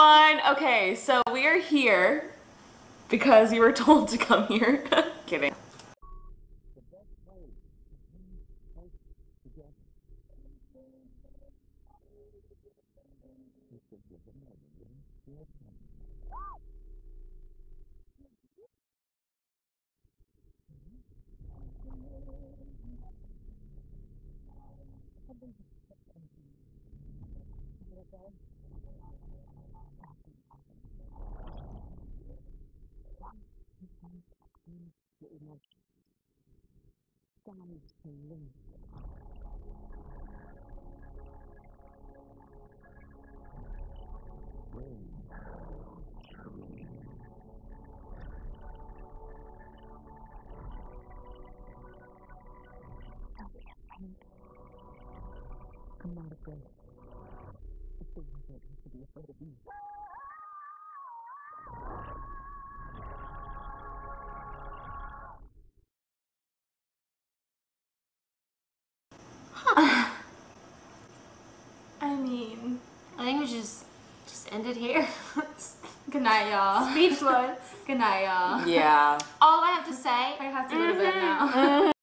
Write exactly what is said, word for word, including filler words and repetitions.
everyone. Okay, so we are here because you were told to come here. Kidding. I'm not afraid. It's the one that has to be afraid of me. Huh. I mean, I think we just just end it here. Good night, y'all. Speechless. Good night, y'all. Yeah. All I have to say, I have to go to bed now.